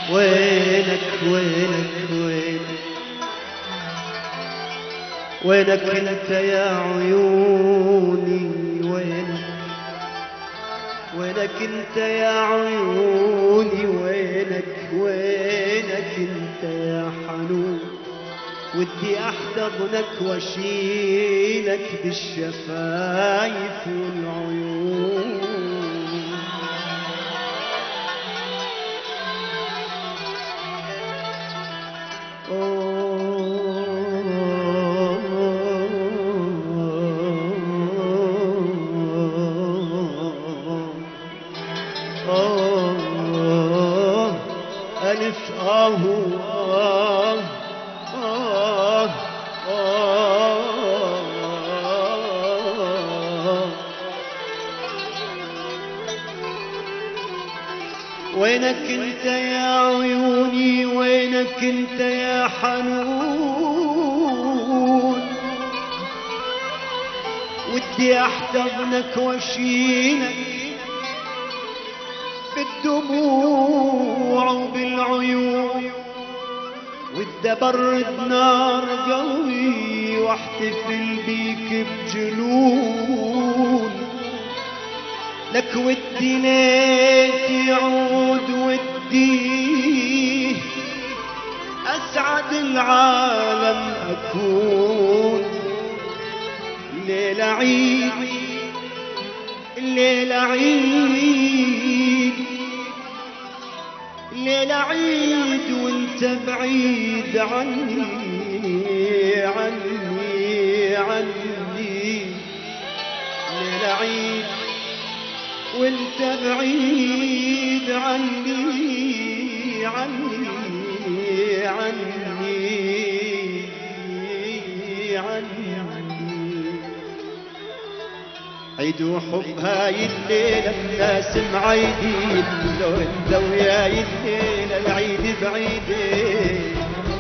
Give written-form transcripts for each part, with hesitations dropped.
وينك وينك وينك وينك انت يا عيوني؟ وينك وينك انت يا عيوني؟ وينك وينك انت يا حنون؟ ودي احتضنك واشيلك بالشفايف والعيون. ألف وينك انت يا عيوني؟ وينك انت يا حنون؟ ودي احتضنك واشيلك بالدموع وبالعيون، ودي ابرد نار قلبي واحتفل بيك بجنون. لك ودي ليت يعود، ودي أسعد العالم أكون. الليلة عيد، الليلة عيد، الليلة عيد وانت بعيد عني عني عني. الليلة عيد وانت بعيد عني عني عني عني. عيد وحب هاي الليلة الناس معيدين، لو انت وياي الليلة العيد بعيدين.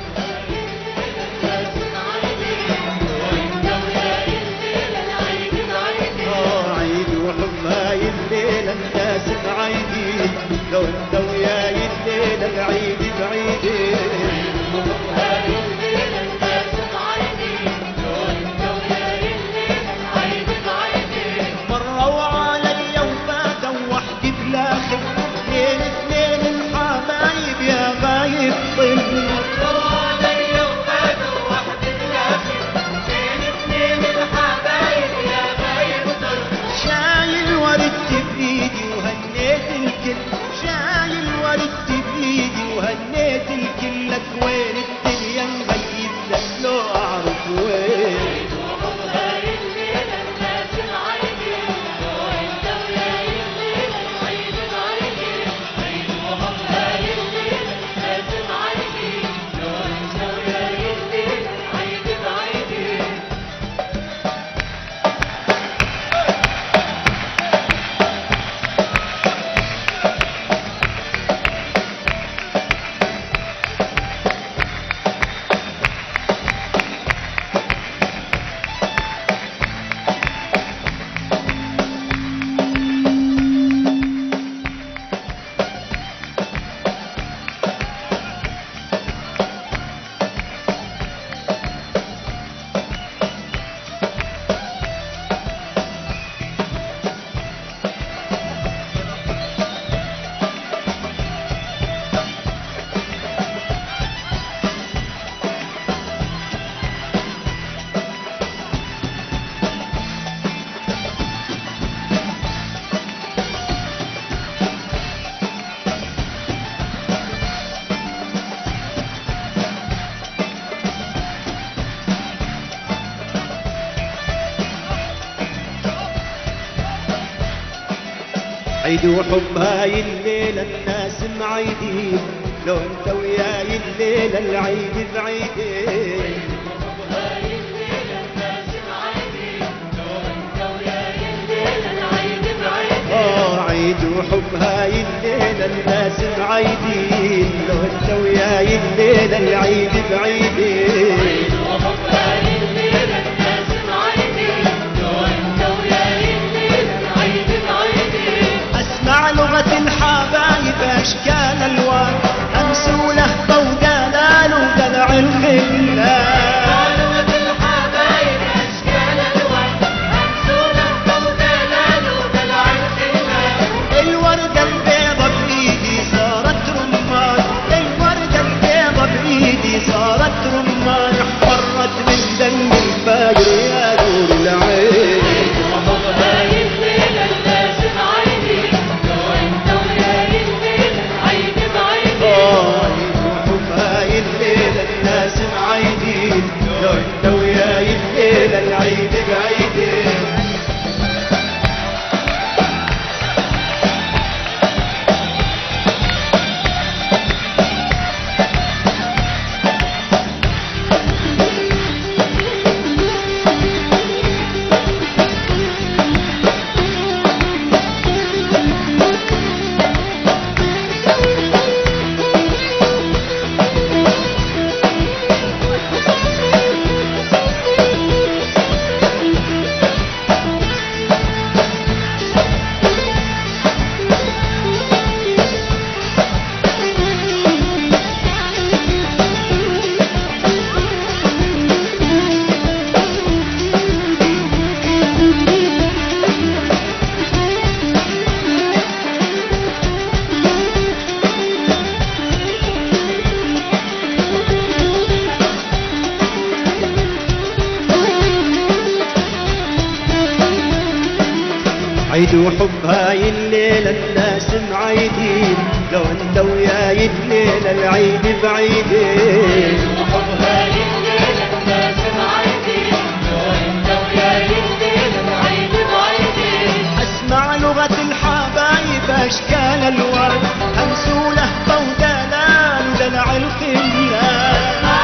هاي الليلة الناس معيدين، لو انت وياي الليلة العيد بعيدين. هاي الليلة الناس معيدين، لو انت وياي الليلة العيد بعيدين. مروا علي وفاتوا وحدي بالاخر، ليل اثنين الحبايب يا غايب طل. مروا علي وفاتوا وحدي بالاخر، ليل اثنين الحبايب يا غايب طل. شايل وردت بإيدي وهنيت الكل، شايل وردت بإيدي وهنيت الكل. لك وين الدنيا مغيب لك لو أعرف وين. هاي الليلة الناس معيدين، لو انت وياي الليلة العيد بعيدين. هاي الليلة الناس معيدين، لو انت وياي الليلة العيد بعيدين. عيد وحب هاي الليلة الناس معيدين، لو انت وياي الليلة العيد بعيدين. هاي الليلة الناس معيدين، لو انت وياي الليلة العيد بعيدين. عيد وحب هاي الليلة الناس معيدين، لو انت وياي الليلة العيد بعيدين. عيد وحب هاي الليلة الناس معيدين، لو انت وياي الليلة العيد بعيدين. اسمع لغة الحبايب اشكال الوان، همسوا لهفة ودلال ودلع الخلة. الوردة البيضة بإيدي صارت رمان، الوردة البيضة بإيدي صارت رمان، احمرت من دم الفاجر يا نور العين. لو انت وياي الليلة العيد بعيدين. عيد وحب هاي الليلة الناس معيدين، لو انت وياي الليلة العيد بعيدين. عيد وحب هاي الليلة الناس معيدين، لو انت وياي الليلة العيد بعيدين. اسمع لغة الحبايب اشكال الورد، همسوا لهفة ودلال ودلع الخلة.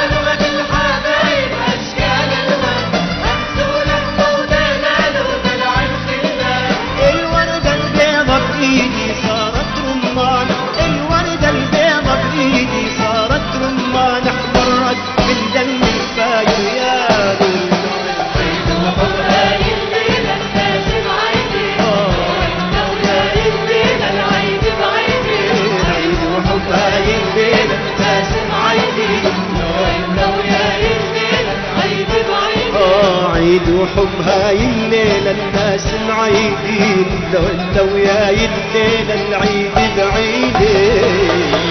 بإيدي صارت رمان، الوردة البيضة بإيدي صارت رمان، احمرت من دم الفاجر يا نور العين. عيد وحب هاي الليلة الناس معيدين، انت وياي الليلة العيد بعيدين. عيد وحب هاي الليلة الناس معيدين، انت وياي الليلة العيد بعيدين. عيد وحب هاي الليلة الناس معيدين، لو انت وياي الليلة العيد بعيدين.